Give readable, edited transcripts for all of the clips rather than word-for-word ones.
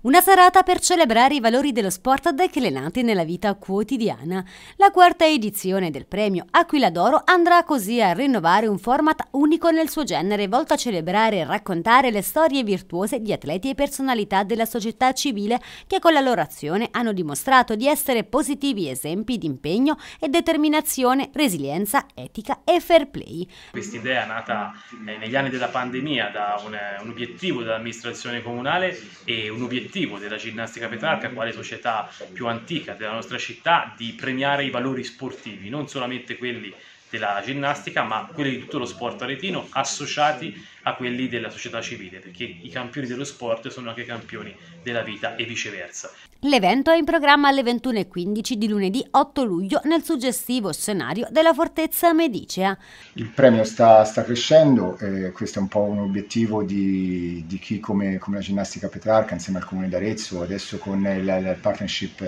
Una serata per celebrare i valori dello sport declinati nella vita quotidiana. La quarta edizione del premio Aquila d'Oro andrà così a rinnovare un format unico nel suo genere, volto a celebrare e raccontare le storie virtuose di atleti e personalità della società civile che con la loro azione hanno dimostrato di essere positivi esempi di impegno e determinazione, resilienza, etica e fair play. Quest'idea è nata negli anni della pandemia da un obiettivo dell'amministrazione comunale e un obiettivo della Ginnastica Petrarca, quale società più antica della nostra città, di premiare i valori sportivi, non solamente quelli della ginnastica, ma quelli di tutto lo sport aretino associati a quelli della società civile, perché i campioni dello sport sono anche campioni della vita e viceversa. L'evento è in programma alle 21:15 di lunedì 8 luglio nel suggestivo scenario della Fortezza Medicea. Il premio sta crescendo, questo è un po' un obiettivo di chi come la Ginnastica Petrarca insieme al Comune d'Arezzo, adesso con la partnership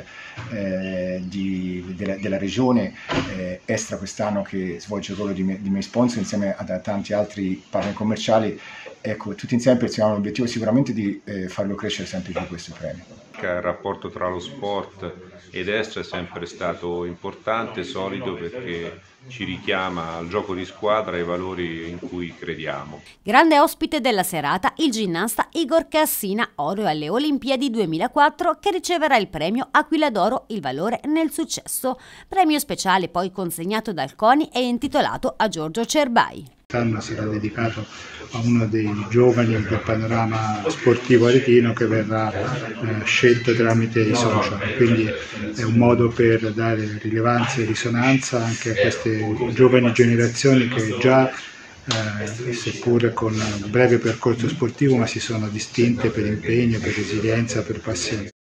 della Regione, Estra quest'anno che svolge il ruolo di main sponsor insieme a tanti altri partner commerciali. Ecco, tutti insieme persiamo l'obiettivo sicuramente di farlo crescere sempre più questo premio. Il rapporto tra lo sport ed Estra è sempre stato importante, solido, perché ci richiama al gioco di squadra e ai valori in cui crediamo. Grande ospite della serata il ginnasta Igor Cassina, oro alle Olimpiadi 2004, che riceverà il premio Aquila d'Oro, il valore nel successo. Premio speciale poi consegnato dal CONI e intitolato a Giorgio Cerbai. Quest'anno sarà dedicato a uno dei giovani del panorama sportivo aretino che verrà scelto tramite i social, quindi è un modo per dare rilevanza e risonanza anche a queste giovani generazioni che già, seppur con un breve percorso sportivo, ma si sono distinte per impegno, per resilienza, per passione.